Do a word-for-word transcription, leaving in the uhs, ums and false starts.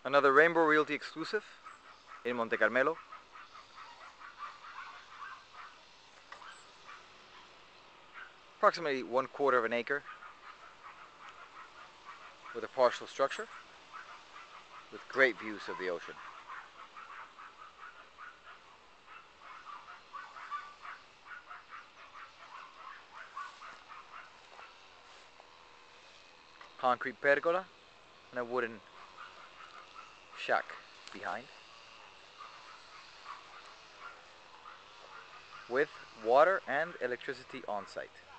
Another Rainbow Realty exclusive in Monte Carmelo. Approximately one quarter of an acre with a partial structure with great views of the ocean. Concrete pergola and a wooden shack behind, with water and electricity on site.